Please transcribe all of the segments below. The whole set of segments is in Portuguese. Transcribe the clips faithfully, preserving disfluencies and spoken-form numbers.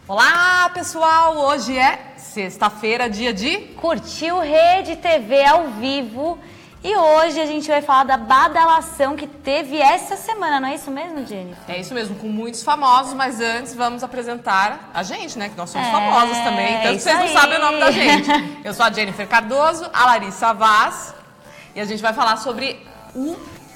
Olá, pessoal! Hoje é sexta-feira, dia de... Curtiu Rede T V ao vivo. E hoje a gente vai falar da badalação que teve essa semana, não é isso mesmo, Jennifer? É isso mesmo, com muitos famosos, mas antes vamos apresentar a gente, né? Que nós somos É, famosos também, tanto que vocês aí. não sabem o nome da gente. Eu sou a Jennifer Cardoso, a Larissa Vaz, e a gente vai falar sobre o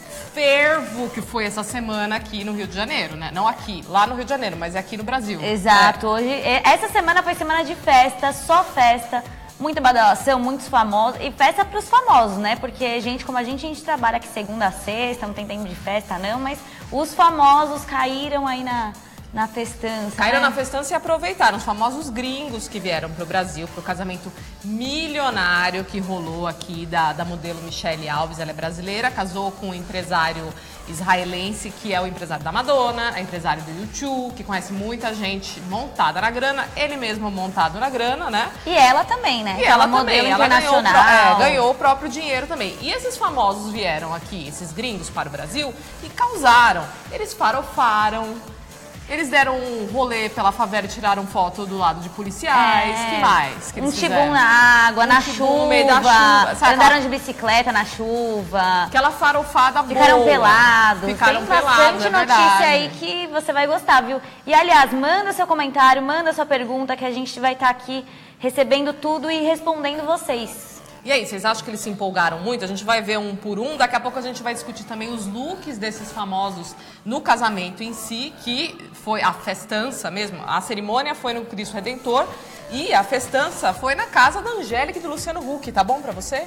fervo que foi essa semana aqui no Rio de Janeiro, né? Não aqui, lá no Rio de Janeiro, mas é aqui no Brasil. Exato. É. Hoje, essa semana foi semana de festa, só festa. Muita badalação, muitos famosos. E festa pros famosos, né? Porque gente como a gente, a gente trabalha aqui segunda a sexta, não tem tempo de festa não, mas os famosos caíram aí na, na festança. Caíram né? na festança e aproveitaram. Os famosos gringos que vieram pro Brasil, pro casamento milionário que rolou aqui da, da modelo Michelle Alves. Ela é brasileira, casou com um empresário israelense, que é o empresário da Madonna, é empresário do YouTube, que conhece muita gente montada na grana, ele mesmo montado na grana, né? E ela também, né? E ela modelo também, ela ganhou, internacional. é, ganhou o próprio dinheiro também. E esses famosos vieram aqui, esses gringos, para o Brasil e causaram. Eles farofaram, eles deram um rolê pela favela e tiraram foto do lado de policiais. É. Que mais? Que Um eles tibum fizeram? na água, Um na tibum chuva, no meio da chuva, sabe andaram aquela- de bicicleta na chuva. Aquela farofada Ficaram boa. pelados. Ficaram Tem pelados, bastante é notícia verdade. aí que você vai gostar, viu? E, aliás, manda seu comentário, manda sua pergunta, que a gente vai estar aqui recebendo tudo e respondendo vocês. E aí, vocês acham que eles se empolgaram muito? A gente vai ver um por um. Daqui a pouco a gente vai discutir também os looks desses famosos no casamento em si, que foi a festança mesmo. A cerimônia foi no Cristo Redentor e a festança foi na casa da Angélica e do Luciano Huck. Tá bom pra você?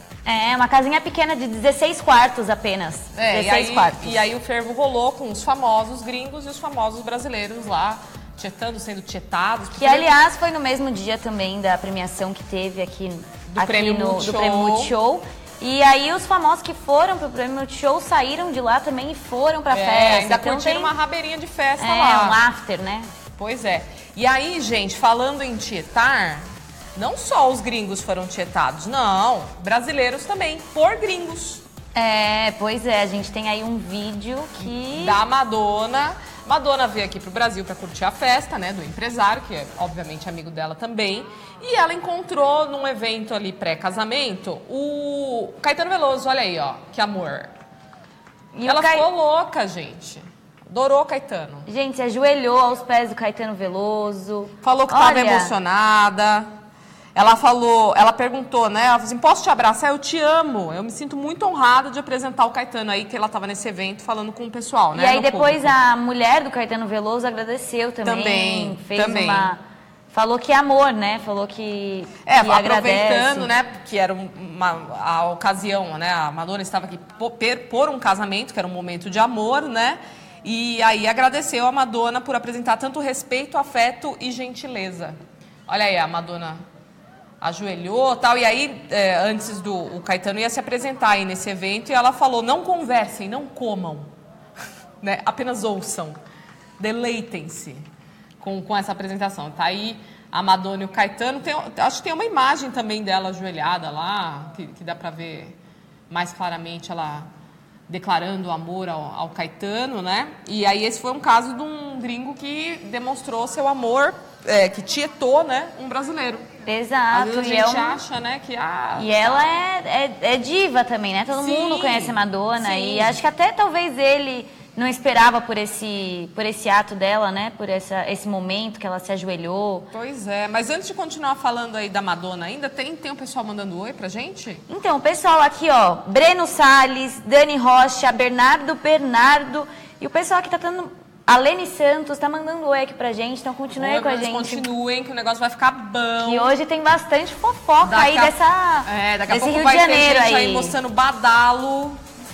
É, uma casinha pequena de dezesseis quartos apenas. É, e dezesseis aí, quartos. e aí o fervo rolou com os famosos gringos e os famosos brasileiros lá, tietando, sendo tietados. Que, aliás, foi no mesmo dia também da premiação que teve aqui, Do aqui Prêmio no, Multishow. do Prêmio Multishow. E aí os famosos que foram pro Prêmio Multishow saíram de lá também e foram pra É, festa. ainda Então curtiram tem- uma rabeirinha de festa É, lá. um after, né? Pois é. E aí, gente, falando em tietar, não só os gringos foram tietados, não, brasileiros também, por gringos. É, pois é, a gente tem aí um vídeo que... Da Madonna. Madonna veio aqui pro Brasil para curtir a festa, né, do empresário, que é obviamente amigo dela também. E ela encontrou num evento ali pré-casamento o Caetano Veloso, olha aí, ó, que amor. E ela o Cai- ficou louca, gente. Adorou o Caetano. Gente, se ajoelhou aos pés do Caetano Veloso. Falou que estava Olha, emocionada. Ela falou, ela perguntou, né? Ela falou assim, posso te abraçar? Eu te amo. Eu me sinto muito honrada de apresentar o Caetano aí, que ela estava nesse evento falando com o pessoal, né? E aí no depois público. a mulher do Caetano Veloso agradeceu também. Também, Fez também. uma... Falou que é amor, né? Falou que, É, que aproveitando, agradece. né, que era uma, a ocasião, né? A Madonna estava aqui por, por um casamento, que era um momento de amor, né? E aí agradeceu a Madonna por apresentar tanto respeito, afeto e gentileza. Olha aí, a Madonna ajoelhou e tal, e aí, é, antes do o Caetano ia se apresentar aí nesse evento, e ela falou, não conversem, não comam, né? Apenas ouçam, deleitem-se com, com essa apresentação. Tá aí a Madonna e o Caetano, tem, acho que tem uma imagem também dela ajoelhada lá, que, que dá pra ver mais claramente ela declarando amor ao, ao Caetano, né? E aí esse foi um caso de um gringo que demonstrou seu amor, é, que tietou, né, um brasileiro. Às Exato. vezes a E, gente é um- acha, né, que... Ah, e ela é, é, é diva também, né? Todo Sim, mundo conhece a Madonna. sim. E acho que até talvez ele não esperava por esse, por esse ato dela, né? Por essa, esse momento que ela se ajoelhou. Pois é, mas antes de continuar falando aí da Madonna ainda, tem, tem um pessoal mandando oi pra gente? Então, o pessoal aqui, ó, Breno Salles, Dani Rocha, Bernardo Bernardo, e o pessoal aqui tá dando... A Lene Santos tá mandando oi aqui pra gente, então continue aí Oi, com a mas gente. continuem, que o negócio vai ficar bom. E hoje tem bastante fofoca Daqui aí a- dessa, É, daqui a desse pouco Rio vai de ter Janeiro gente aí. aí. mostrando badalo.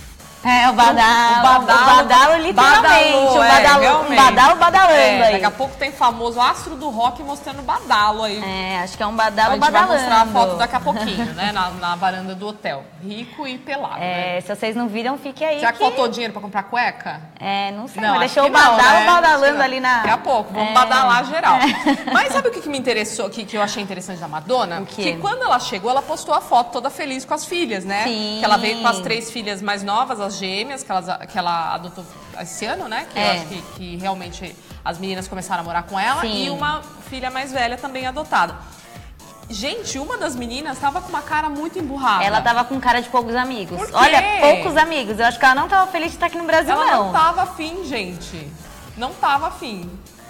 É, o badalo, O badalo, o badalo literalmente, badalou, o é, badalo, realmente. um badalo badalando É, aí. daqui a pouco tem famoso astro do rock mostrando badalo aí. É, acho que é um A badalo gente badalando. vai mostrar a foto daqui a pouquinho, né? Na, na varanda do hotel. Rico e pelado, né? É, se vocês não viram, fique aí. Será que faltou dinheiro pra comprar cueca? É, não sei, Não, mas acho deixou o que não, badalo né? badalando Acho que ali na... Daqui a pouco, vamos É. badalar geral. Mas sabe o que, que me interessou, que, que eu achei interessante da Madonna? O quê? Que quando ela chegou, ela postou a foto toda feliz com as filhas, né? Sim. Que ela veio com as três filhas mais novas, as gêmeas, que, elas, que ela adotou esse ano, né? Que eu É. acho que, que realmente as meninas começaram a morar com ela. Sim. E uma filha mais velha também adotada. Gente, uma das meninas tava com uma cara muito emburrada. Ela tava com cara de poucos amigos. Por quê? Olha, poucos amigos. Eu acho que ela não tava feliz de estar aqui no Brasil, ela não. Ela não tava afim, gente. Não tava afim.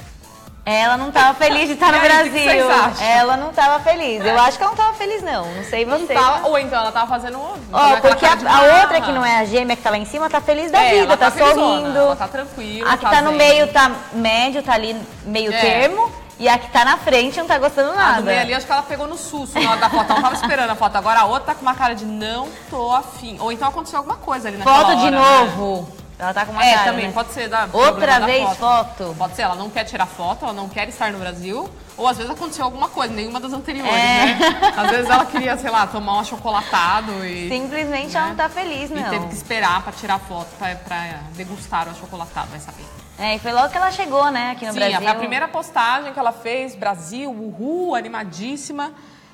Ela não tava feliz de estar no aí, Brasil. O que vocês acham? Ela não tava feliz. Eu acho que ela não tava feliz, não. Não sei você. Tava, ou então ela tava fazendo... Ó, porque a, a outra que não é a gêmea, que tá lá em cima, tá feliz da é, vida, ela tá, tá sorrindo. Ela tá tranquila. A que tá, tá no meio tá médio, tá ali meio é. termo. E a que tá na frente não tá gostando nada. A do meio ali, acho que ela pegou no susto na hora da foto. Ela não tava esperando a foto. Agora a outra tá com uma cara de não tô afim. Ou então aconteceu alguma coisa ali naquela Foto hora, de novo. Né? Ela tá com uma é, cara, também, né? pode ser da Outra vez da foto. foto. Pode ser, ela não quer tirar foto, ela não quer estar no Brasil. Ou às vezes aconteceu alguma coisa, nenhuma das anteriores, é. né? Às vezes ela queria, sei lá, tomar um achocolatado e... Simplesmente né? ela não tá feliz, não. E teve que esperar pra tirar foto, pra, pra degustar o achocolatado, vai saber. É, e foi logo que ela chegou, né, aqui no Sim, Brasil. Sim, a primeira postagem que ela fez, Brasil, uhul, animadíssima.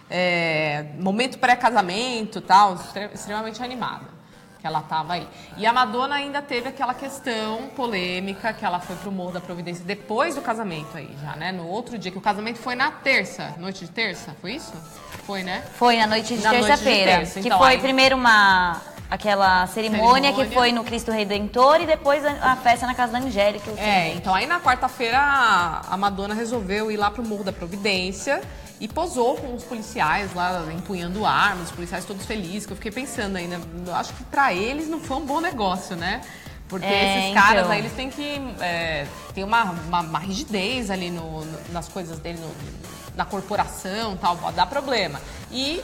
É, momento pré-casamento e tal, extremamente animada. Que ela tava aí. E a Madonna ainda teve aquela questão polêmica que ela foi pro Morro da Providência depois do casamento aí já, né? No outro dia, que o casamento foi na terça, noite de terça, foi isso? Foi, né? Foi na noite de terça-feira. Que então, foi aí... primeiro uma... Aquela cerimônia, cerimônia que foi no Cristo Redentor e depois a, a festa na casa da Angélica. É, então aí na quarta-feira a, a Madonna resolveu ir lá pro Morro da Providência e posou com os policiais lá empunhando armas, os policiais todos felizes, que eu fiquei pensando ainda, eu acho que pra eles não foi um bom negócio, né? Porque é, esses caras então... aí, eles têm que é, ter uma, uma, uma rigidez ali no, no, nas coisas dele, no, na corporação e tal, pode dar problema. E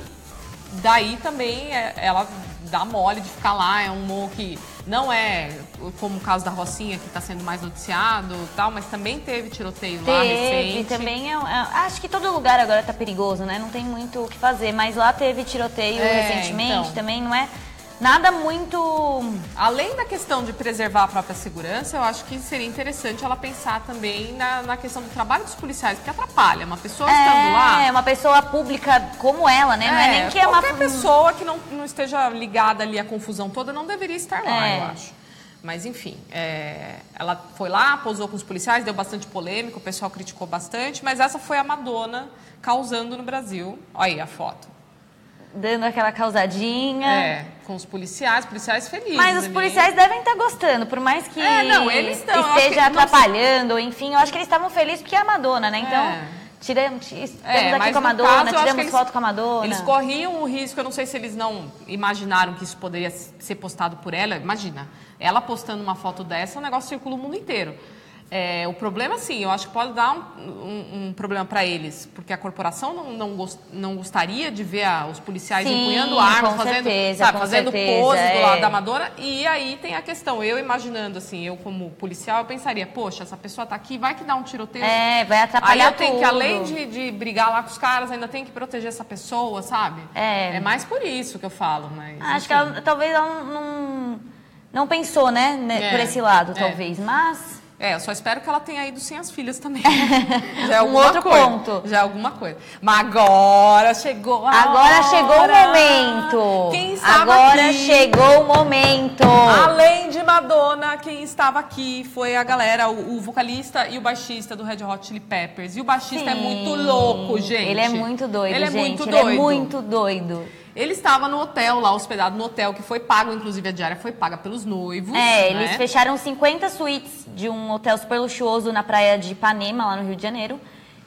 daí também ela dá mole de ficar lá, é um morro que não é como o caso da Rocinha, que está sendo mais noticiado e tal, mas também teve tiroteio teve, lá recente. Também, é, é, acho que todo lugar agora está perigoso, né? Não tem muito o que fazer, mas lá teve tiroteio é, recentemente então... também, não é nada muito... Além da questão de preservar a própria segurança, eu acho que seria interessante ela pensar também na, na questão do trabalho dos policiais, porque atrapalha. Uma pessoa é, estando lá... É, uma pessoa pública como ela, né? Não é, é nem que é uma... Qualquer pessoa que não, não esteja ligada ali à confusão toda não deveria estar lá, é. eu acho. Mas, enfim, é, ela foi lá, posou com os policiais, deu bastante polêmica, o pessoal criticou bastante, mas essa foi a Madonna causando no Brasil. Olha aí a foto. Dando aquela causadinha. É, com os policiais, policiais felizes. Mas os ali. policiais devem estar gostando, por mais que, é, não, eles estão, esteja atrapalhando, não... enfim, eu acho que eles estavam felizes porque é a Madonna, né? Então, é. tiramos, estamos é, aqui com a Madonna, caso, tiramos foto com a Madonna. Eles corriam o risco, eu não sei se eles não imaginaram que isso poderia ser postado por ela. Imagina, ela postando uma foto dessa, o negócio circula o mundo inteiro. É, o problema, sim, eu acho que pode dar um, um, um problema para eles, porque a corporação não, não, gost, não gostaria de ver a, os policiais sim, empunhando armas, fazendo, certeza, sabe, fazendo certeza, poses é. do lado da Madonna. E aí tem a questão, eu imaginando assim, eu como policial, eu pensaria, poxa, essa pessoa tá aqui, vai que dá um tiroteio. É, vai atrapalhar Aí eu tenho tudo. que, além de, de brigar lá com os caras, ainda tenho que proteger essa pessoa, sabe? É, é mais por isso que eu falo, mas... Acho enfim. que ela, talvez ela não, não pensou, né, é, por esse lado, é. talvez, mas... É, eu só espero que ela tenha ido sem as filhas também. Já é um outro coisa. ponto. Já é alguma coisa. Mas agora chegou a Agora hora. chegou o momento. Quem estava agora aqui, chegou o momento. Além de Madonna, quem estava aqui foi a galera, o, o vocalista e o baixista do Red Hot Chili Peppers. E o baixista Sim. é muito louco, gente. Ele é muito doido, Ele gente. é muito Ele doido. é muito doido. Ele estava no hotel lá, hospedado no hotel, que foi pago, inclusive a diária foi paga pelos noivos. É, né? eles fecharam cinquenta suítes de um hotel super luxuoso na praia de Ipanema, lá no Rio de Janeiro.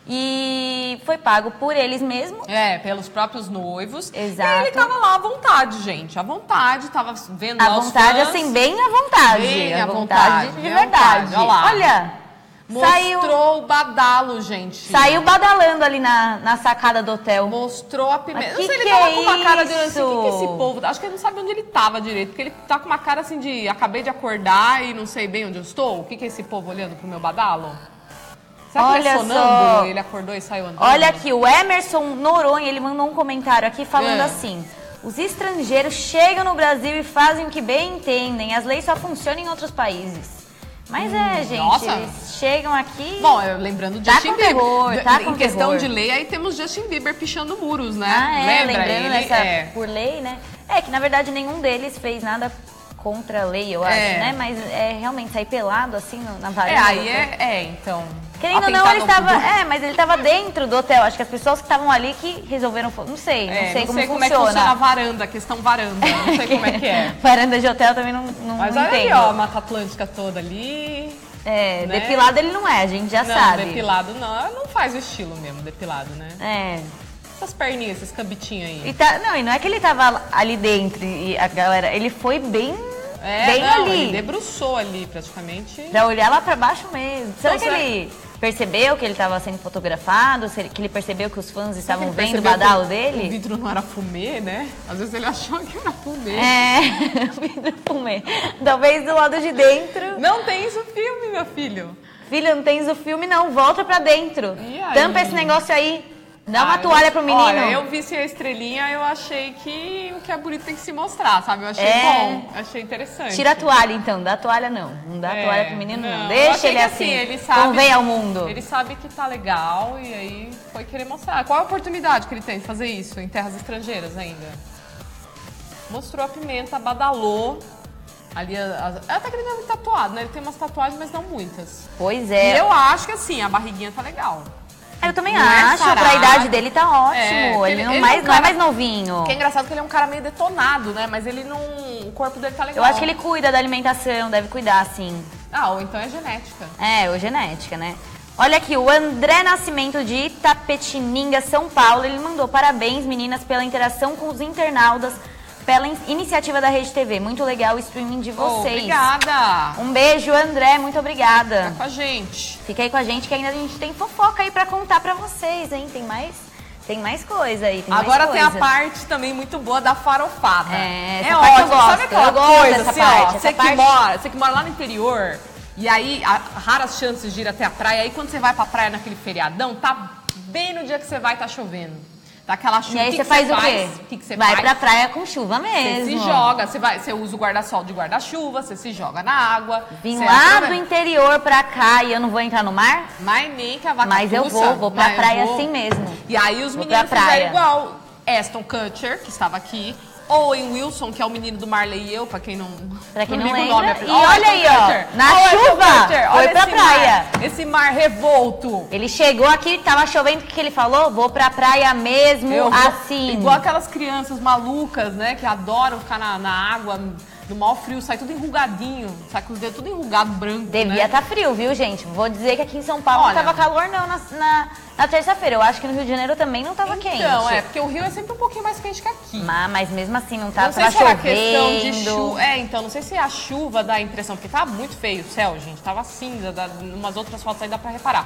E foi pago por eles mesmos. É, pelos próprios noivos. Exato. E ele tava lá à vontade, gente. À vontade, tava vendo à lá vontade, os fãs. assim, bem à vontade. Bem à vontade, vontade. de bem verdade. Vontade. Olha lá. Olha... Mostrou Saiu, o badalo, gente. Saiu badalando ali na, na sacada do hotel. Mostrou a pimenta. Mas Não sei, que ele que tava é com uma cara de assim, isso? o que, que é esse povo? Acho que ele não sabe onde ele tava direito, porque ele tá com uma cara assim de acabei de acordar e não sei bem onde eu estou. O que, que é esse povo olhando pro meu badalo? Será que Olha ele é sonâmbulo? só. Ele acordou e saiu andando? Olha aqui, o Emerson Noronha, ele mandou um comentário aqui falando é. assim: os estrangeiros chegam no Brasil e fazem o que bem entendem, as leis só funcionam em outros países. Mas hum, é, gente, nossa. eles chegam aqui... Bom, eu lembrando de tá Justin com Bieber. Terror, tá em com questão terror. de lei, aí temos Justin Bieber pichando muros, né? Ah, é, Lembra lembrando ele? dessa, É. por lei, né? É que, na verdade, nenhum deles fez nada contra a lei, eu acho, É. né? Mas é realmente sair pelado assim no- na varanda. É, aí do hotel. é, é, então... Querendo ou não, atentar ele no estava. pudor. É, mas ele estava dentro do hotel. Acho que as pessoas que estavam ali que resolveram. Não sei, não É, sei não como sei como funciona. é que funciona a varanda, a questão varanda. Não sei como é que é. Varanda de hotel também não, não, Mas não olha entendo. ali, ó, a Mata Atlântica toda ali. É, né? depilado ele não é, a gente já não, sabe. depilado não. Não faz o estilo mesmo, depilado, né? É. Essas perninhas, esses cambitinhos aí. E tá, não, e não é que ele tava ali dentro e a galera. Ele foi bem. É, bem não, ali. ele debruçou ali praticamente. Pra olhar lá pra baixo mesmo. Será Então, que será- ele percebeu que ele estava sendo fotografado? Se ele- Que ele percebeu que os fãs Será estavam que ele vendo o percebeu badalo que dele? O vidro não era fumê, né? Às vezes ele achou que era fumê. É, vidro fumê. Talvez do lado de dentro. Não tem isso no filme, meu filho. Filho, não tens o filme não, volta pra dentro. E aí? Tampa esse negócio aí. Dá uma Ah, toalha eu- pro menino. Olha, eu vi sem a estrelinha, eu achei que o que é bonito tem que se mostrar, sabe? Eu achei É. bom, achei interessante. Tira a toalha então, dá a toalha não. Não dá a É, toalha pro menino não. não. Eu Deixa achei ele que, assim, assim, ele sabe- convém ao mundo. Ele sabe que tá legal e aí foi querer mostrar. Qual a oportunidade que ele tem de fazer isso em terras estrangeiras ainda? Mostrou a pimenta, badalou. Ali, as- até que ele deve tatuado, né? Ele tem umas tatuagens, mas não muitas. Pois E é. eu acho que assim, a barriguinha tá legal. Eu também Não é acho, sarado. pra idade dele tá ótimo. É, ele ele- não, ele mais, é um não é cara- mais novinho. Porque é engraçado que ele é um cara meio detonado, né? Mas ele não... O corpo dele tá legal. Eu acho que ele cuida da alimentação, deve cuidar sim. Ah, ou então é genética. É, ou genética, né? Olha aqui, o André Nascimento de Itapetininga, São Paulo, ele mandou parabéns, meninas, pela interação com os internautas, pela in- iniciativa da Rede T V. Muito legal o streaming de Oh, vocês. obrigada. Um beijo, André, muito obrigada. Tá com a gente. Fica aí com a gente que ainda a gente tem fofoca aí pra contar pra vocês, hein? Tem mais, tem mais coisa aí, tem Agora mais tem a coisa. parte também muito boa da farofada. É, essa é parte eu ótimo. gosto, Sabe aquela eu gosto coisa dessa assim, parte, ó, essa você que parte- mora, você que mora lá no interior, e aí a, raras chances de ir até a praia, aí quando você vai pra praia naquele feriadão, tá bem no dia que você vai, tá chovendo. Tá aquela chuva. E aí que você que faz o quê? O que, que você Vai faz? pra praia com chuva Você mesmo. se joga, você, vai, você usa o guarda-sol de guarda-chuva, você se joga na água. Vim você lá aproveita. do interior pra cá e eu não vou entrar no mar? Mas nem que a vaca Mas eu tussa, vou, vou pra mas eu praia vou. assim mesmo. E aí os Vou meninos pra praia. fizeram igual Aston Kutcher, que estava aqui, Owen Wilson, que é o menino do Marley e eu, pra quem não, Pra quem não liga o lembra. nome. E Ó, olha Aston aí, ó, Kutcher. na Ó, Aston chuva, Kutcher, foi olha pra esse praia. Mar, esse mar revolto. Ele chegou aqui, tava chovendo, o que, que ele falou? Vou pra praia mesmo, Eu vou- assim. Igual aquelas crianças malucas, né, que adoram ficar na, na água, no mau frio, sai tudo enrugadinho, sai com os dedos tudo enrugado, branco, Devia né? estar frio, viu, gente? Vou dizer que aqui em São Paulo Olha, não tava calor, não, na, na, na terça-feira. Eu acho que no Rio de Janeiro também não tava quente. Então, é, porque o Rio é sempre um pouquinho mais quente que aqui. Mas, mas mesmo assim, não tava, Não sei tava se era chovendo. questão de chuva. É, então, não sei se a chuva dá a impressão, porque tava muito feio o céu, gente. Tava cinza, dá, umas outras fotos aí dá pra reparar.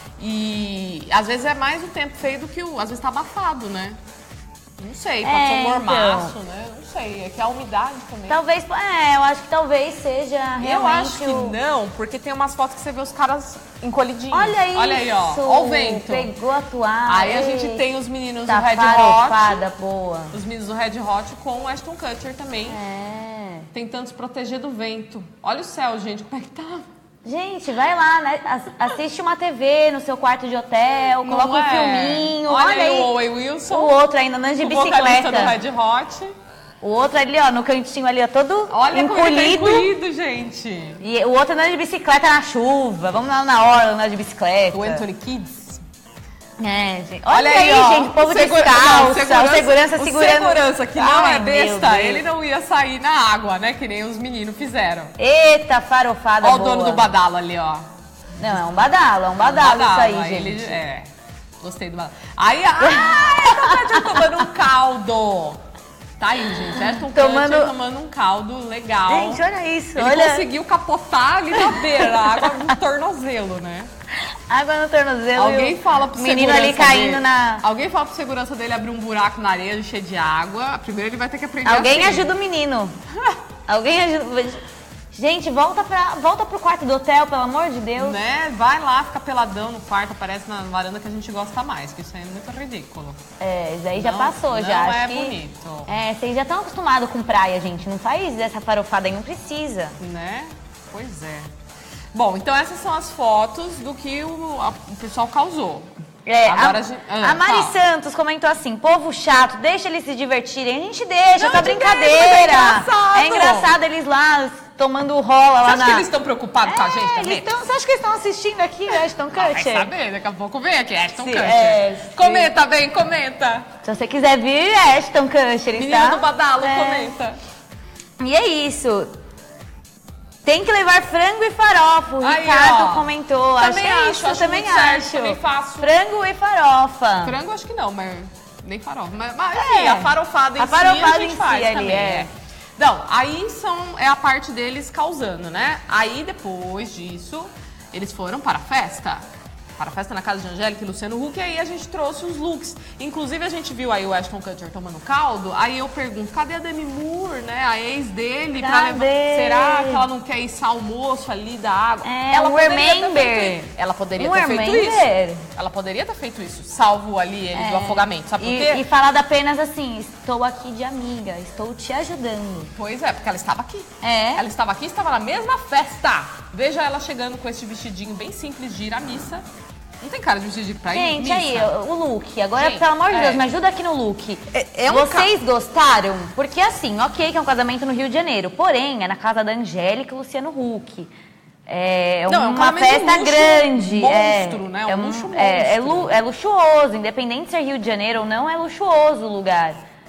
E às vezes é mais o tempo feio do que o. Às vezes tá abafado, né? Não sei, pode É, ser um mormaço, então. né? Não sei. É que a umidade também. Talvez, é, eu acho que talvez seja realmente Eu acho que o... não, porque tem umas fotos que você vê os caras encolhidinhos. Olha isso! Olha aí, ó. Ó o vento. Pegou a toalha. Aí a gente tem os meninos tá do Red farofada, Hot. boa. Os meninos do Red Hot com o Ashton Kutcher também. É. Tentando se proteger do vento. Olha o céu, gente, como é que tá? Gente, vai lá, né? As- Assiste uma T V no seu quarto de hotel, coloca Não um é? filminho. Olha, Olha aí aí. o Owen Wilson, O outro ainda andando de o vocalista do bicicleta. Red Hot. O outro ali, ó, no cantinho ali, ó, todo Olha como ele tá encolhido. encolhido, gente. E o outro andando de bicicleta na chuva. Vamos lá na hora andar de bicicleta. O Anthony Kids. É, gente. Olha, Olha aí, aí, ó, gente, o povo segura- descalço, não, o segurança o segurando. segurança, que não Ai, é meu besta, Deus. ele não ia sair na água, né? Que nem os meninos fizeram. Eita, farofada Olha o boa. dono do badalo ali, ó. Não, é um badalo, é um badalo, isso aí, gente. Ele, é, gostei do badalo. Aí, ai, Ashton tomando um caldo. Tá aí, gente. Ashton Tomando- Kutcher tomando um caldo legal. Gente, olha isso, Ele olha. conseguiu capotar ali na beira, a água no tornozelo, né? Água no tornozelo. Alguém e o fala pro menino segurança ali caindo dele, na... Alguém fala pro segurança dele abrir um buraco na areia cheio de água. Primeiro ele vai ter que aprender Alguém assim. ajuda o menino. Alguém ajuda... Gente, volta, pra... volta pro quarto do hotel, pelo amor de Deus. Né? Vai lá, fica peladão no quarto, aparece na varanda que a gente gosta mais, que isso aí é muito ridículo. É, isso aí já Não- passou, não já. é Acho que... bonito. É, vocês já estão acostumados com praia, gente. Não faz essa farofada aí, não precisa. Né? Pois é. Bom, então essas são as fotos do que o, a- o pessoal causou. É, Agora a, a, gente, ah, a Mari fala. Santos comentou assim, povo chato, deixa eles se divertirem. A gente deixa, Não, tá de brincadeira. Deus, mas é engraçado. É engraçado eles lá tomando rola Você lá acha na... que eles estão preocupados é, com a gente também? eles tão, você acha que eles estão assistindo aqui, Ashton Vai Kutcher? saber, daqui a pouco vem aqui, Ashton Sim, Kutcher. é, sim. Comenta, bem, comenta. Se você quiser vir, Ashton Kutcher, Menino está? do Badalo, É. comenta. E é isso. Tem que levar frango e farofa. O Aí, Ricardo ó. comentou. Também acho, é acho, isso, acho também muito certo, acho. também faço. Frango e farofa. Frango acho que não, mas nem farofa. Mas, mas enfim, É. a farofada em A si a farofada gente em faz si ali, também. é. Não, aí são, é a parte deles causando, né? Aí depois disso, eles foram para a festa. Para a festa na casa de Angélica e Luciano Huck, e aí a gente trouxe os looks. Inclusive, a gente viu aí o Ashton Kutcher tomando caldo, aí eu pergunto, cadê a Demi Moore, né? A ex dele, pra Cadê? levar... Será que ela não quer ir ao almoço ali da água? É, ela um poderia ter remember. feito- Ela poderia Um ter feito remember. isso. Ela poderia ter feito isso, salvo ali ele do É. afogamento. Sabe por E, quê? e falado apenas assim, estou aqui de amiga, estou te ajudando. Pois é, porque ela estava aqui. É. Ela estava aqui e estava na mesma festa. Veja ela chegando com esse vestidinho bem simples de ir à missa. Não tem cara de vestidinho pra ir Gente, missa. aí, o look. Agora, Gente, pelo amor de é. Deus, me ajuda aqui no look. É- é um Vocês gostaram? Porque assim, ok que é um casamento no Rio de Janeiro, porém, é na casa da Angélica e Luciano Huck. É Não, é um uma casamento festa luxo grande. monstro, é, né? Um é luxo é, é, monstro. lu- é luxuoso, independente de ser Rio de Janeiro ou não, é luxuoso o lugar.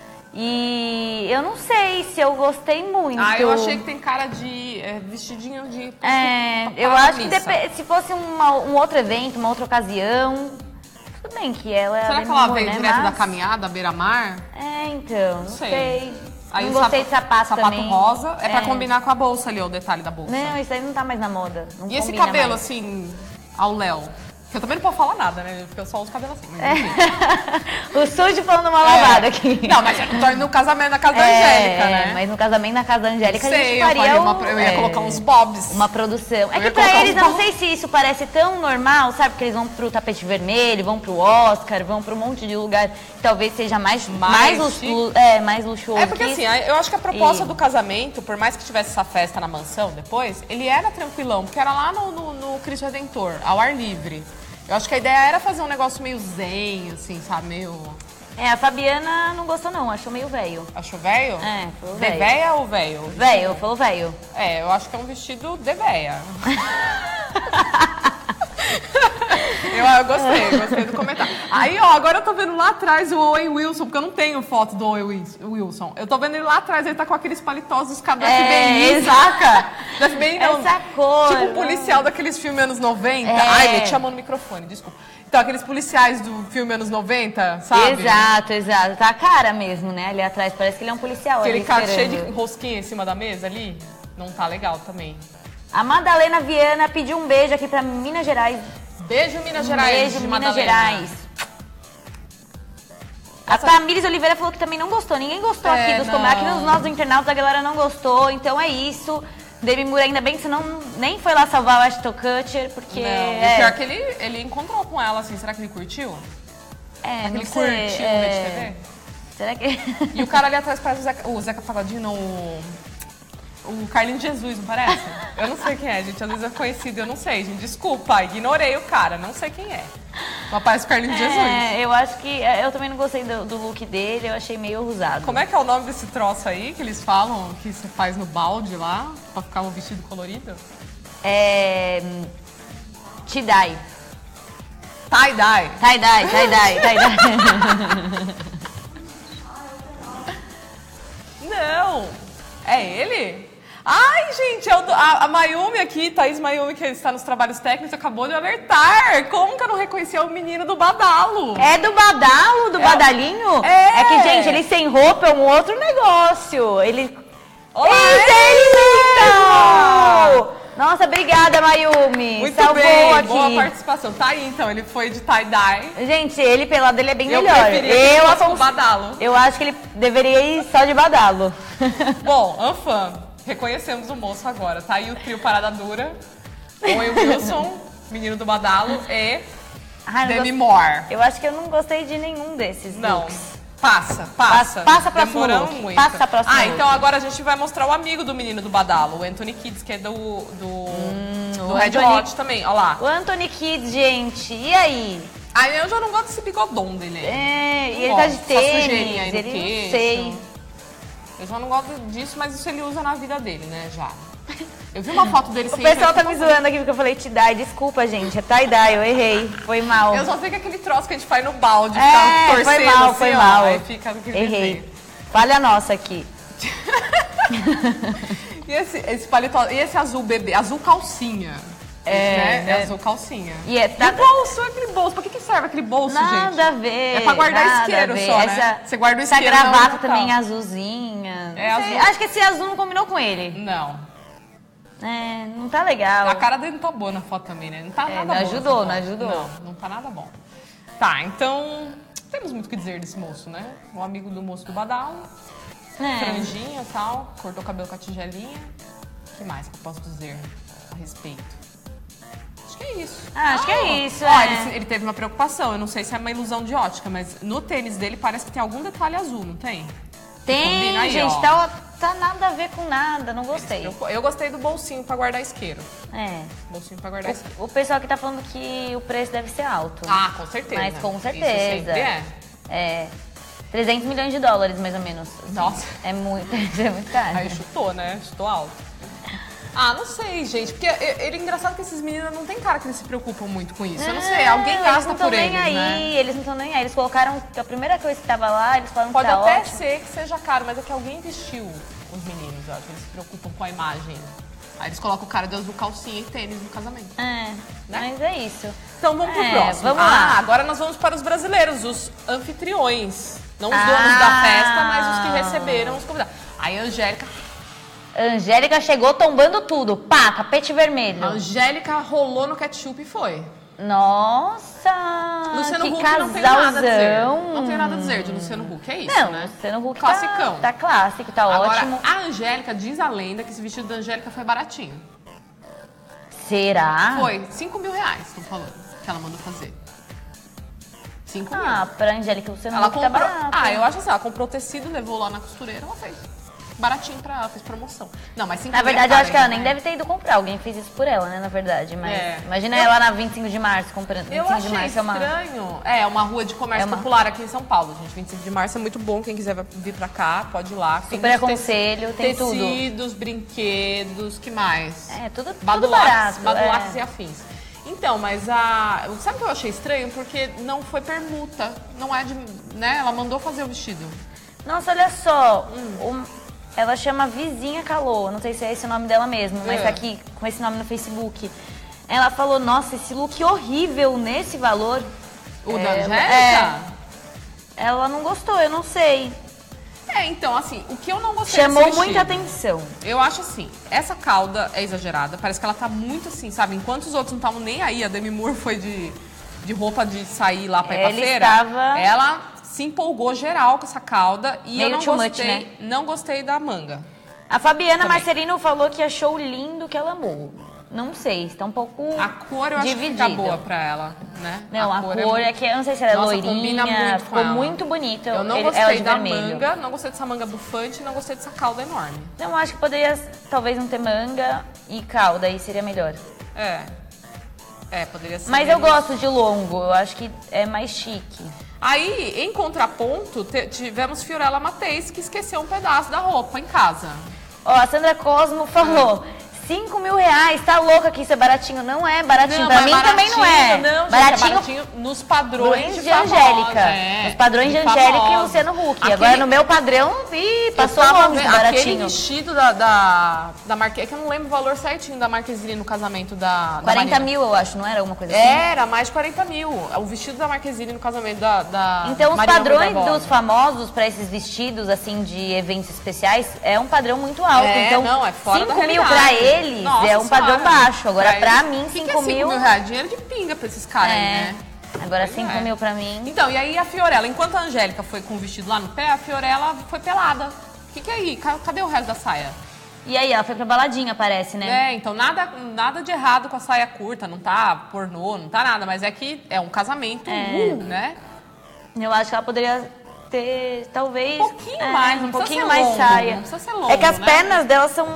E eu não sei se eu gostei muito. Ah, eu achei que tem cara de é, vestidinho de... É, pra- eu pra acho que missa. depe- se fosse uma- um outro evento, uma outra ocasião, tudo bem que ela é a Será que Demi ela Moore, veio né? direto da Mas- caminhada, beira-mar? É, então, não Sei. sei. Aí não o gostei de sapato, sapato também. rosa. É, pra combinar com a bolsa ali, ó, o detalhe da bolsa. Não, isso aí não tá mais na moda. Não E esse combina cabelo, mais. assim, ao Léo? Que eu também não posso falar nada, né? Porque eu só uso cabelo assim. Mas, enfim. O sujo falando uma lavada É. aqui. Não, mas eu tô indo no casamento na casa da É, Angélica, né? mas no casamento na casa da Angélica a Sei, gente eu, faria faria o- uma, eu ia é, colocar uns bobs. uma produção. É Eu que ia pra colocar eles, uns eu não bobs. sei se isso parece tão normal, sabe? Porque eles vão pro tapete vermelho, vão pro Oscar, vão pra um monte de lugar que talvez seja mais, Mais mais, lux- chique. lu- é, mais luxuoso. É porque que assim, eu acho que a proposta E- do casamento, por mais que tivesse essa festa na mansão depois, ele era tranquilão, porque era lá no, no, no Cristo Redentor, ao ar livre. Eu acho que a ideia era fazer um negócio meio zen, assim, sabe? Meio... É, a Fabiana não gostou não, achou meio velho. Achou velho? É, falou De velho. véia ou velho? Velho, falou velho. É, eu acho que é um vestido de véia. eu, eu gostei, gostei do comentário. Aí, ó, agora eu tô vendo lá atrás o Owen Wilson, porque eu não tenho foto do Owen Wilson. Eu tô vendo ele lá atrás, ele tá com aqueles paletós dos caras do É, F B I, exato. saca? Do F B I não. Essa cor, Tipo um não. policial daqueles filmes anos noventa. É. Ai, ele te chamou no microfone, desculpa. Então, aqueles policiais do filme anos noventa, sabe? Exato, exato. Tá a cara mesmo, né? Ali atrás, parece que ele é um policial. Aquele ali cara cheio esperando. de rosquinha em cima da mesa ali. Não tá legal também. A Madalena Viana pediu um beijo aqui pra Minas Gerais. Beijo, Minas Um Gerais. beijo, de Minas Madalena. Gerais. A Essa- Tamires Oliveira falou que também não gostou. Ninguém gostou É, aqui dos não. comentários. Aqui nos nossos internautas a galera não gostou. Então é isso. Demi Moore, ainda bem que você não, nem foi lá salvar o Ashton Kutcher, porque... Não, é, o pior que ele, ele encontrou com ela, assim, será que ele curtiu? é, Será que não ele sei, curtiu é, o Rede T V? Será que... E o cara ali atrás parece o Zeca, o Zeca Pagodinho, o, o Carlinhos Jesus, não parece? Eu não sei quem é, gente, às vezes é conhecido, eu não sei, gente, desculpa, ignorei o cara, não sei quem é. Mas parece o Carlinhos Jesus. É, eu acho que... Eu também não gostei do, do look dele, eu achei meio usado. Como é que é o nome desse troço aí que eles falam, que você faz no balde lá, pra ficar um vestido colorido? É... Tie-dye. Tie-dye. Tie-dye, tie-dye, tie-dye. Não! É ele? Ai, gente, é o do- a, a Mayumi aqui, Thaís Mayumi, que está nos trabalhos técnicos, acabou de alertar. Como que eu não reconheci o menino do Badalo? É do badalo, do É. badalinho? É. É que, gente, ele sem roupa é um outro negócio. Ele... Olá, Eita, ele eita! mesmo! Nossa, obrigada, Mayumi. Muito Salvou bem, aqui. boa participação. Tá aí, então, ele foi de tie-dye. Gente, ele pelado ele é bem Eu melhor. preferia que ele Eu, fosse com acon- badalo. eu acho que ele deveria ir só de badalo. Bom, Anfã, reconhecemos o moço agora. Tá aí o trio Parada Dura, Owen Wilson, menino do Badalo e Ai, não Demi gost- Moore. Eu acho que eu não gostei de nenhum desses Não. looks. Passa, passa. Passa- passa próximo Demoramos look. muito. Passa a próxima Ah, look. então agora a gente vai mostrar o amigo do menino do Badalo, o Anthony Kids, que é do, do, do o Red Anthony- Hot também. Olha lá. O Anthony Kidd, gente, e aí? Aí eu já não gosto desse bigodão dele. É, não e ele gosto. tá de Essa tênis, sujeirinha aí no ele queixo. não sei. Eu já não gosto disso, mas isso ele usa na vida dele, né, já. Eu vi uma foto dele O sem pessoal tá ele, me zoando aqui porque eu falei tie-dye. Desculpa, gente. É tie-dye, eu errei. Foi mal. Eu só sei que aquele troço que a gente faz no balde, É, fica torcendo foi mal, assim, foi ó, mal. aí fica aquele Errei. desenho. Falha nossa aqui. E esse, esse paletó, e esse azul bebê, azul calcinha. É, né? né? É azul calcinha. E é, E tá, o bolso, aquele bolso, pra que, que serve aquele bolso, nada gente? a ver. É pra guardar nada isqueiro a ver. só, essa, né? Você guarda o essa isqueiro na gravata horizontal. também azulzinha. É Não sei, azul. acho que esse azul não combinou com ele. Não. É, não tá legal. A cara dele não tá boa na foto também, né? Não tá É, nada não boa ajudou, essa não foto. ajudou. Não, não tá nada bom. Tá, então, temos muito o que dizer desse moço, né? O amigo do moço do Badal, É. franjinha e tal, cortou o cabelo com a tigelinha. O que mais que eu posso dizer a respeito? Acho que é isso. Ah, acho que é isso, Ó, é. ele, ele teve uma preocupação, eu não sei se é uma ilusão de ótica, mas no tênis dele parece que tem algum detalhe azul, não tem? Tem, Combina aí, gente, ó. tá, tá nada a ver com nada, não Ele se gostei. preocupou. Eu gostei do bolsinho pra guardar isqueiro. É. Bolsinho pra guardar isqueiro. O, o pessoal que tá falando que o preço deve ser alto. Ah, com certeza. Mas com Isso certeza. sempre é. É. trezentos milhões de dólares, mais ou menos. Nossa. É muito, é muito caro. Aí chutou, né? Chutou alto. Ah, não sei, gente. Porque ele é engraçado que esses meninos não tem cara que eles se preocupam muito com isso. Eu não sei, alguém eles gasta não tão por nem eles, aí, né? Eles não estão nem aí. Eles colocaram a primeira coisa que tava lá, eles falaram Pode que tá até ótimo. ser que seja caro, mas é que alguém vestiu os meninos, eu acho. Eles se preocupam com a imagem. Aí eles colocam o cara de azul calcinha e tênis no casamento. É, mas é isso. Então vamos pro É, próximo. vamos ah, lá. agora nós vamos para os brasileiros, os anfitriões. Não os Ah. donos da festa, mas os que receberam os convidados. Aí a Angélica, Angélica chegou tombando tudo. Pá, tapete vermelho. a Angélica rolou no ketchup e foi. Nossa, Luciano que Huck casalzão. não tem nada a dizer. Não tem nada a dizer de Luciano Huck, é isso, Não, né? Luciano Huck Classicão. tá, tá clássico, tá Agora, ótimo. a Angélica, diz a lenda que esse vestido da Angélica foi baratinho. Será? Foi cinco mil reais, estão falando, que ela mandou fazer. cinco mil. Ah, pra Angélica, o Luciano Ela Huck tá comprou. barato. Ah, eu acho assim, ela comprou tecido, levou lá na costureira, ela fez. Baratinho pra ela, fez promoção. Não, mas cinco Na mil é verdade, eu caro acho que ela ainda, nem né? deve ter ido comprar. Alguém fez isso por ela, né? Na verdade. Mas É. imagina Eu- ela na vinte e cinco de março comprando. Eu vinte e cinco achei de março é uma. estranho. É, uma rua de comércio É uma- popular aqui em São Paulo, gente. vinte e cinco de março é muito bom. Quem quiser vir pra cá, pode ir lá. Tem Super muitos aconselho, tem tudo. Tecidos, brinquedos, que mais? É, tudo, tudo Badulax, barato. Badulax é. e afins. Então, mas a... Sabe o que eu achei estranho? Porque não foi permuta. Não é de... Né? Ela mandou fazer o vestido. Nossa, olha só. Hum. o- Ela chama Vizinha Calô. Não sei se é esse o nome dela mesmo, mas É. tá aqui com esse nome no Facebook. Ela falou, nossa, esse look horrível nesse valor. O É, da Angélica? é. Ela não gostou, eu não sei. É, então, assim, o que eu não gostei Chamou desse muita vestido, atenção. Eu acho assim, essa cauda é exagerada, parece que ela tá muito assim, sabe? Enquanto os outros não estavam nem aí, a Demi Moore foi de, de roupa de sair lá pra ir pra Ele feira. estava- Ela se empolgou geral com essa cauda e Meio eu não too much, gostei, né? não gostei da manga. A Fabiana Também. Marcelino falou que achou lindo, que ela amou. Não sei, está um pouco A cor eu acho que dividida. fica boa pra ela, né? Não, a, cor é, muito- que eu não sei se ela é Nossa, loirinha, combina muito ficou com ela. muito bonita. Eu não ele- gostei ela de da vermelho. manga, não gostei dessa manga bufante, não gostei dessa cauda enorme. Não, acho que poderia talvez não ter manga e cauda, aí seria melhor. É. É, poderia ser. Mas eu menos- gosto de longo, eu acho que é mais chique. Aí, em contraponto, te- tivemos Fiorella Mateis, que esqueceu um pedaço da roupa em casa. Ó, a Sandra Cosmo falou... cinco mil reais, tá louca que isso é baratinho. Não é baratinho, pra mas mim também não é. Não, gente, baratinho, é baratinho nos padrões de, de famosa, Angélica. é, Nos padrões de, de Angélica e famosa. Luciano Huck. Aquele- Agora no meu padrão, ih, passou Eu tava longe vendo- Aquele baratinho. vestido da, da, da Marquezine, é que eu não lembro o valor certinho da Marquezine no casamento da, da quarenta Marina. mil, eu acho, não era alguma coisa assim? Era mais de quarenta mil. O vestido da Marquezine no casamento da, da Então os Marina padrões Borda-Bora. dos famosos para esses vestidos, assim, de eventos especiais, é um padrão muito alto. É, então, não, é fora da cinco mil realidade. pra eles Nossa é um padrão senhora. baixo. Agora, pra, eles- mim, que que cinco é cinco mil... mil reais? Dinheiro de pinga pra esses caras aí, É. né? Agora, Pois cinco é. mil pra mim... Então, e aí a Fiorella, enquanto a Angélica foi com o vestido lá no pé, a Fiorella foi pelada. O que, que é aí? Ca- Cadê o resto da saia? E aí, ela foi pra baladinha, parece, né? É, então nada, nada de errado com a saia curta, não tá pornô, não tá nada, mas é que é um casamento, É. uh, né? Eu acho que ela poderia ter, talvez... Um pouquinho é, mais, não um precisa pouquinho ser mais longo, saia. não precisa ser longo, é que as né? pernas dela são,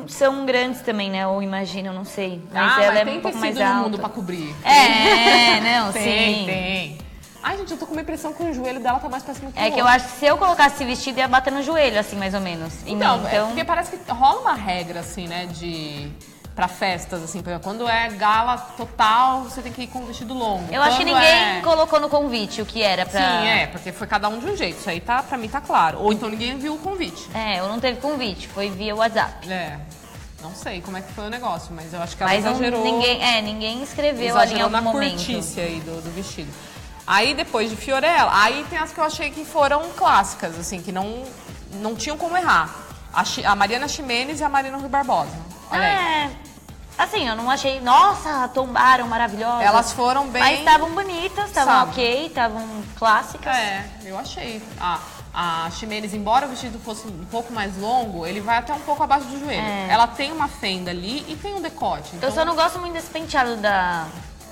são grandes também, né? Ou imagino, não sei. Mas ah, ela mas é tem um pouco tecido mais no alta. mundo pra cobrir. É, não, tem, sim. Tem, Ai, gente, eu tô com uma impressão que o joelho dela tá mais pra cima que o É outro. que eu acho que se eu colocasse esse vestido, ia bater no joelho, assim, mais ou menos. Então, mim, é então... porque parece que rola uma regra, assim, né, de... Pra festas, assim, por exemplo, quando é gala total, você tem que ir com um vestido longo. Eu acho que Quando ninguém é... colocou no convite o que era pra... Sim, é, porque foi cada um de um jeito. Isso aí, tá, pra mim, tá claro. Ou então ninguém viu o convite. É, eu não teve convite, foi via WhatsApp. É, não sei como é que foi o negócio, mas eu acho que ela Mas não, exagerou... ninguém, é, ninguém escreveu exagerou ali em algum na momento. cortice aí do, do vestido. Aí, depois de Fiorella, aí tem as que eu achei que foram clássicas, assim, que não, não tinham como errar. A, Chi, a Mariana Ximenes e a Marina Rui Barbosa. Olha é, aí. Assim, eu não achei, nossa, tombaram, maravilhosas. Elas foram bem... Mas estavam bonitas, estavam Sabe. ok, estavam clássicas. É, eu achei. A, a Ximenes, embora o vestido fosse um pouco mais longo, ele vai até um pouco abaixo do joelho. É. Ela tem uma fenda ali e tem um decote. Então... Eu só não gosto muito desse penteado da,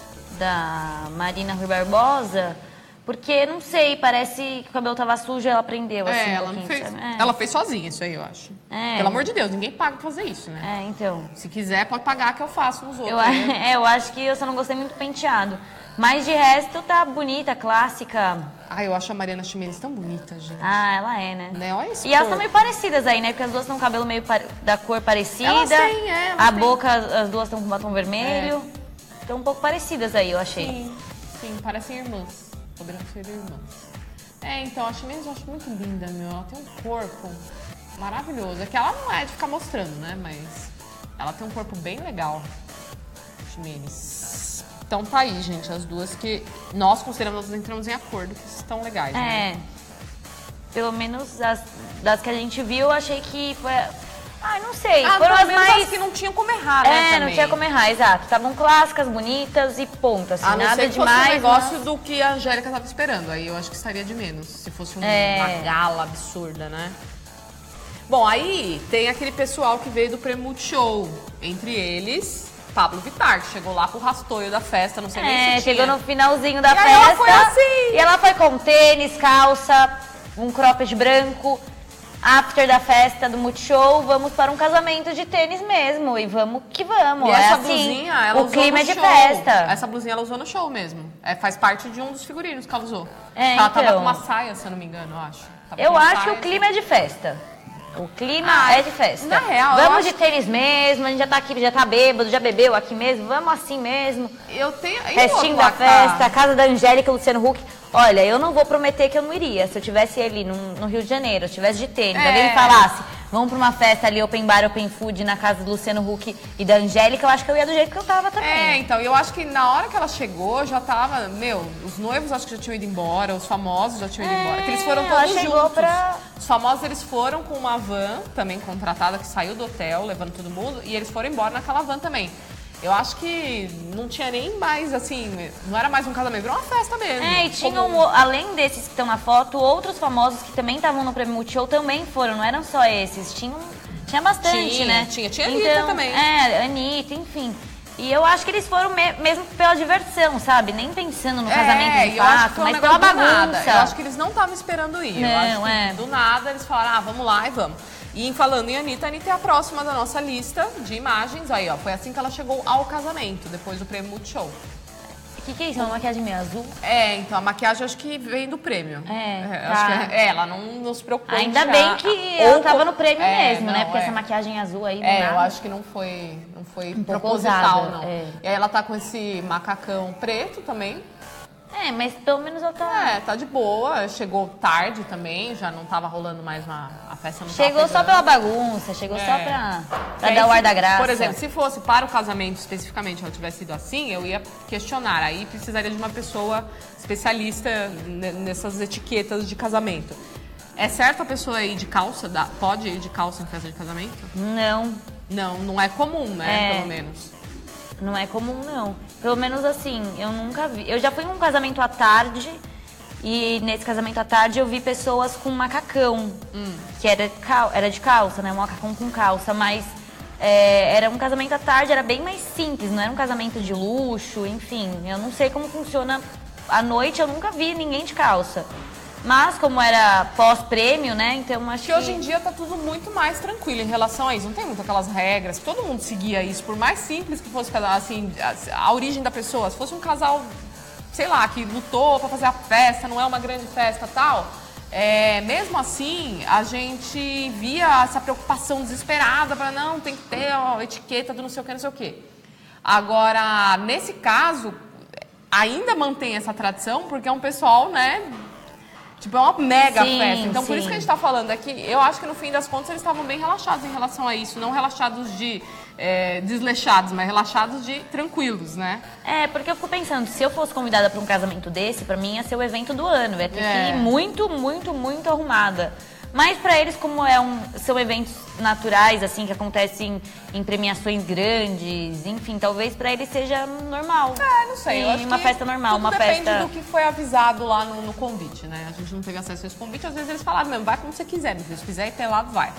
da Marina Rui Barbosa, porque, não sei, parece que o cabelo tava sujo e ela prendeu, assim, É, um ela não pouquinho, fez. sabe? É. Ela fez sozinha isso aí, eu acho. É. Pelo amor de Deus, ninguém paga pra fazer isso, né? É, então... Se quiser, pode pagar que eu faço nos outros. Eu, a- é, eu acho que eu só não gostei muito do penteado. Mas de resto tá bonita, clássica. Ah, eu acho a Mariana Ximenes tão bonita, gente. Ah, ela é, né? Né? Olha esse E elas corpo. estão meio parecidas aí, né? Porque as duas estão com o cabelo meio par- da cor parecida. Elas têm, é, elas A têm. boca, as as duas estão com batom vermelho. Estão um pouco parecidas aí, eu achei. Sim, sim, parecem irmãs. Poderiam ser irmãs. É, então, a Ximenes eu acho muito linda, meu. Ela tem um corpo maravilhoso. É que ela não é de ficar mostrando, né? Mas ela tem um corpo bem legal, Ximenes. Então tá aí, gente, as duas que nós consideramos, nós entramos em acordo que estão legais, né? É. Pelo menos as, das que a gente viu, eu achei que foi... Ai, não sei. Ah, foram pelo as menos mais... as que não tinham como errar, né, É, não também. tinha como errar, exato. Estavam clássicas, bonitas e ponto, assim, A não nada ser que demais. fosse um negócio mas- do que a Angélica tava esperando. Aí eu acho que estaria de menos, se fosse um- É. uma gala absurda, né? Bom, aí tem aquele pessoal que veio do Prêmio Multishow. Entre eles, Pablo Vittar, que chegou lá pro rastoio da festa, não sei nem É, se chegou tinha. no finalzinho da E aí festa. ela foi assim. E ela foi com tênis, calça, um cropped branco. After da festa do Multishow, vamos para um casamento de tênis mesmo. E vamos que vamos. E é essa assim, blusinha, ela o usou clima no é de show. festa. Essa blusinha ela usou no show mesmo. É, faz parte de um dos figurinos que ela usou. É, ela tava então. com uma saia, se eu não me engano, eu acho. Tava Eu com uma acho que saia, o clima é de festa. O clima Ah, é de festa. na real, eu vamos acho de tênis mesmo, a gente já tá aqui, já tá bêbado, já bebeu aqui mesmo, vamos assim mesmo. Eu tenho... e o Restinho outro da lá que tá- festa, a casa da Angélica, Luciano Huck. Olha, eu não vou prometer que eu não iria. Se eu tivesse ali no, no Rio de Janeiro, eu tivesse de tênis, É. alguém falasse, vamos pra uma festa ali, open bar, open food, na casa do Luciano Huck e da Angélica, eu acho que eu ia do jeito que eu tava também. É, então, eu acho que na hora que ela chegou, já tava, meu, os noivos acho que já tinham ido embora, os famosos já tinham ido É, embora, porque eles foram ela todos chegou juntos. pra- Os famosos, eles foram com uma van, também contratada, que saiu do hotel, levando todo mundo, e eles foram embora naquela van também. Eu acho que não tinha nem mais, assim, não era mais um casamento, virou uma festa mesmo. É, e tinham, Como- além desses que estão na foto, outros famosos que também estavam no Prêmio Multishow também foram, não eram só esses. Tinham, tinha bastante, Tinha, né? tinha. Tinha Anitta então, também. É, Anitta, enfim. E eu acho que eles foram me- mesmo pela diversão, sabe? Nem pensando no casamento É, de eu acho que fato, foi um mas pela negócio do bagunça. nada. Eu acho que eles não estavam esperando ir. eu Não, acho que é. do nada eles falaram, ah, vamos lá e vamos. E falando em Anitta, a Anitta é a próxima da nossa lista de imagens. Aí, ó, foi assim que ela chegou ao casamento, depois do Prêmio Multishow. O que, que é isso? Uma maquiagem meio azul? É, então a maquiagem acho que vem do prêmio. É, acho tá. que é, ela não, não se preocupou em Ainda tirar- bem que ou ela tava co- no prêmio é, mesmo, né? não, Porque é. essa maquiagem azul aí não É, dá. eu acho que não foi, não foi Um pouco proposital, ousada, não. é. E aí ela tá com esse macacão preto também. É, mas pelo menos ela tá... É, tá de boa. Chegou tarde também, já não tava rolando mais uma, a festa não Chegou tava só pegando. pela bagunça, chegou só É. pra, E pra aí, dar o ar se- da graça. Por exemplo, se fosse para o casamento especificamente, ela tivesse sido assim, eu ia questionar. Aí precisaria de uma pessoa especialista ne- nessas etiquetas de casamento. É certo a pessoa ir de calça? Dá- Pode ir de calça em festa de casamento? Não, Não, não é comum, né? É. Pelo menos. não é comum, não. Pelo menos assim, eu nunca vi. Eu já fui num casamento à tarde e nesse casamento à tarde eu vi pessoas com macacão, que era, cal- era de calça, né? Um macacão com calça, mas é, era um casamento à tarde, era bem mais simples, não era um casamento de luxo, enfim. Eu não sei como funciona à noite, eu nunca vi ninguém de calça. Mas como era pós-prêmio, né? Então acho que... que hoje em dia tá tudo muito mais tranquilo em relação a isso. Não tem muito aquelas regras. Todo mundo seguia isso. Por mais simples que fosse assim, a, a origem da pessoa. Se fosse um casal, sei lá, que lutou pra fazer a festa, não é uma grande festa e tal... É, mesmo assim, a gente via essa preocupação desesperada para não, tem que ter a etiqueta do não sei o que, não sei o que. Agora, nesse caso, ainda mantém essa tradição, porque é um pessoal, né, tipo, é uma mega sim, festa. Então, sim. por isso que a gente está falando aqui, eu acho que no fim das contas eles estavam bem relaxados em relação a isso, não relaxados de é, desleixados, mas relaxados de tranquilos, né? É, porque eu fico pensando, se eu fosse convidada para um casamento desse, para mim ia ser o evento do ano, ia ter É. que ir muito, muito, muito arrumada. Mas para eles, como é um, são eventos naturais, assim, que acontecem em premiações grandes, enfim, talvez para eles seja normal. É, não sei. Eu acho uma que festa normal, tudo uma depende festa... do que foi avisado lá no, no convite, né? A gente não teve acesso a esse convite, às vezes eles falaram mesmo, vai como você quiser, se você quiser ir pelado, vai.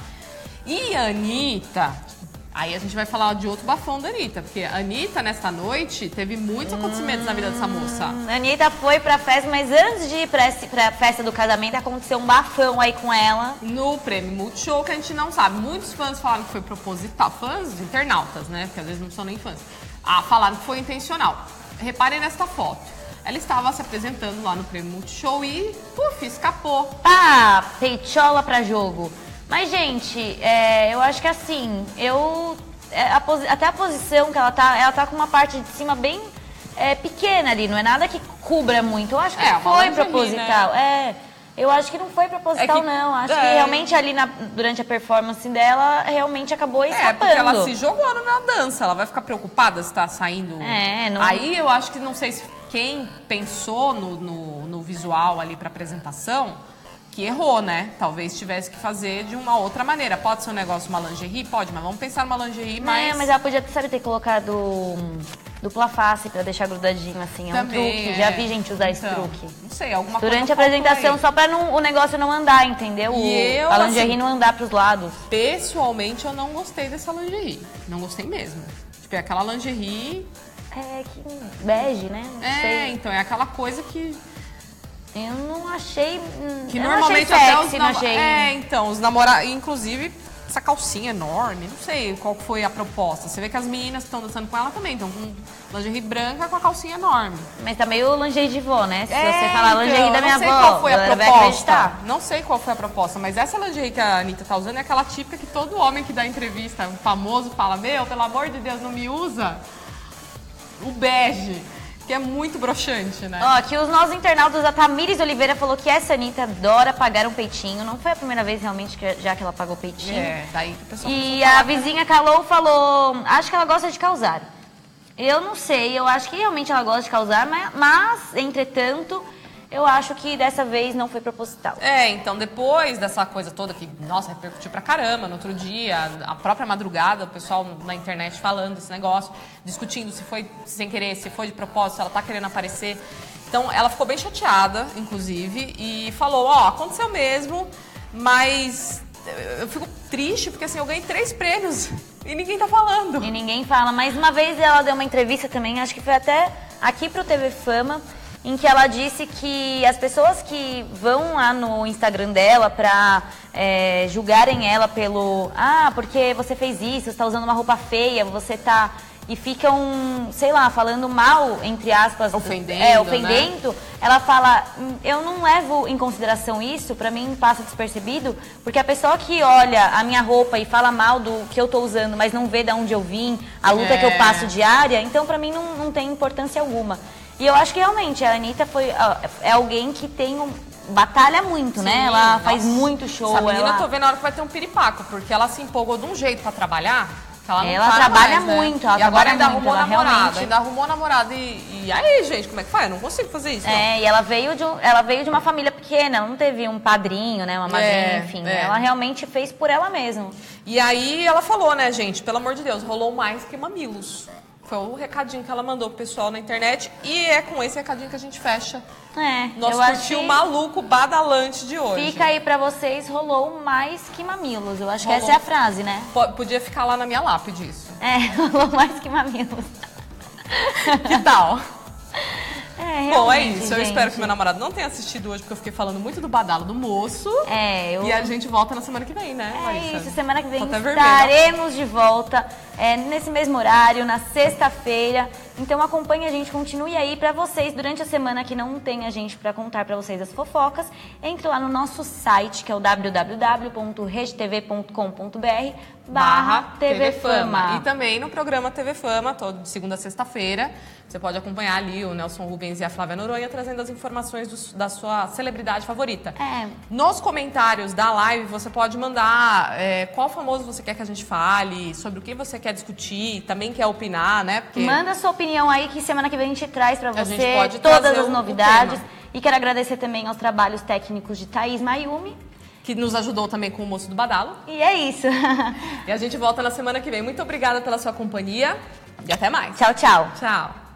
E a Anitta, aí a gente vai falar de outro bafão da Anitta, porque a Anitta, nessa noite, teve muitos acontecimentos hum, na vida dessa moça. A Anitta foi pra festa, mas antes de ir pra, pra festa do casamento, aconteceu um bafão aí com ela. No prêmio Multishow, que a gente não sabe. Muitos fãs falaram que foi proposital. Fãs, internautas, né? Porque às vezes não são nem fãs. Ah, falaram que foi intencional. Reparem nesta foto. Ela estava se apresentando lá no prêmio Multishow e, puf, escapou. Pá, peitola pra jogo. Mas, gente, é, eu acho que assim, eu... É, a posi- até a posição que ela tá, ela tá com uma parte de cima bem é, pequena ali, não é nada que cubra muito. Eu acho que É, não uma foi lingerie, proposital. né? É, eu acho que não foi proposital, É que- não. Acho é. que realmente ali na- durante a performance dela, realmente acabou É, escapando. porque ela se jogou na dança. Ela vai ficar preocupada se tá saindo... É, não... Aí eu acho que, não sei se quem pensou no, no, no visual ali pra apresentação... que errou, né? Talvez tivesse que fazer de uma outra maneira. Pode ser um negócio, uma lingerie? Pode, mas vamos pensar numa lingerie mais... É, mas ela podia, sabe, ter colocado hum, dupla face pra deixar grudadinho, assim. É um Também, truque. é. Já vi gente usar esse Então, truque. Não sei, alguma Durante coisa a apresentação, aí. só pra não, o negócio não andar, entendeu? O, E eu, a lingerie assim, não andar pros lados. Pessoalmente, eu não gostei dessa lingerie. Não gostei mesmo. Tipo, é aquela lingerie... É, que bege, né? Não É, sei. então, é aquela coisa que... Eu não achei. Que eu normalmente não achei até sexy, os não namo- achei. É, então, os namorados... Inclusive, essa calcinha enorme, não sei qual foi a proposta. Você vê que as meninas que estão dançando com ela também estão com lingerie branca com a calcinha enorme. Mas tá meio lingerie de vó, né? Se É, você falar então, lingerie da minha não sei avó, qual foi a ela vai proposta. acreditar. Não sei qual foi a proposta, mas essa lingerie que a Anitta tá usando é aquela típica que todo homem que dá entrevista, um famoso, fala, meu, pelo amor de Deus, não me usa o bege, que é muito broxante, né? Ó, que os nossos internautas, a Tamires Oliveira falou que essa Anitta adora pagar um peitinho. Não foi a primeira vez realmente que, já que ela pagou peitinho. É, daí que o pessoal E começou a a falar. vizinha Calou falou, acho que ela gosta de causar. Eu não sei, eu acho que realmente ela gosta de causar, mas, mas entretanto, eu acho que dessa vez não foi proposital. É, então depois dessa coisa toda que, nossa, repercutiu pra caramba, no outro dia, a própria madrugada, o pessoal na internet falando desse negócio, discutindo se foi sem querer, se foi de propósito, se ela tá querendo aparecer. Então ela ficou bem chateada, inclusive, e falou, ó, aconteceu mesmo, mas eu fico triste porque assim, eu ganhei três prêmios e ninguém tá falando. E ninguém fala, mas uma vez ela deu uma entrevista também, acho que foi até aqui pro T V Fama, em que ela disse que as pessoas que vão lá no Instagram dela pra é, julgarem ela pelo... Ah, porque você fez isso, você tá usando uma roupa feia, você tá... E ficam, sei lá, falando mal, entre aspas... Ofendendo, É, ofendendo. Né? Ela fala, eu não levo em consideração isso, pra mim passa despercebido, porque a pessoa que olha a minha roupa e fala mal do que eu tô usando, mas não vê de onde eu vim, a luta é. que eu passo diária, então pra mim não, não tem importância alguma. E eu acho que realmente a Anitta foi, é alguém que tem um, batalha muito, Sim, né? Ela nossa, faz muito show. Essa menina, ela... eu tô vendo a hora que vai ter um piripaco, porque ela se empolgou de um jeito pra trabalhar, que ela não Ela para trabalha mais, né? muito, ela e agora trabalha ainda muito, arrumou ela namorado, realmente- ainda arrumou namorado. E, e aí, gente, como é que faz? Eu não consigo fazer isso. É, e ela veio, de um, ela veio de uma família pequena, ela não teve um padrinho, né? Uma madrinha, É, enfim. é. Ela realmente fez por ela mesma. não. E aí ela falou, né, gente, pelo amor de Deus, rolou mais que mamilos. Foi o recadinho que ela mandou pro pessoal na internet. E é com esse recadinho que a gente fecha É, nosso eu acho curtiu que maluco badalante de hoje. fica aí pra vocês, rolou mais que mamilos. Eu acho Rolou. que essa é a frase, né? P- Podia ficar lá na minha lápide isso. É, rolou mais que mamilos. Que tal? É, Bom, é realmente, isso. Eu gente. espero que meu namorado não tenha assistido hoje, porque eu fiquei falando muito do badalo do moço. É, eu... E a gente volta na semana que vem, né, É Larissa? isso, semana que vem Tô até estaremos de volta é, nesse mesmo horário, na sexta-feira. Então acompanhe a gente, continue aí pra vocês durante a semana que não tem a gente pra contar pra vocês as fofocas. Entre lá no nosso site, que é o w w w ponto rede t v ponto com ponto b r barra T V Fama. E também no programa T V Fama, todo de segunda a sexta-feira. Você pode acompanhar ali o Nelson Rubens e a Flávia Noronha trazendo as informações do, da sua celebridade favorita. É. Nos comentários da live, você pode mandar é, qual famoso você quer que a gente fale, sobre o que você quer discutir, também quer opinar, né? Porque Manda sua opinião aí que semana que vem a gente traz pra A gente você pode todas trazer as o- o novidades. tema. E quero agradecer também aos trabalhos técnicos de Thaís Mayumi. que nos ajudou também com o moço do badalo. E é isso. E a gente volta na semana que vem. Muito obrigada pela sua companhia e até mais. Tchau, tchau. Tchau.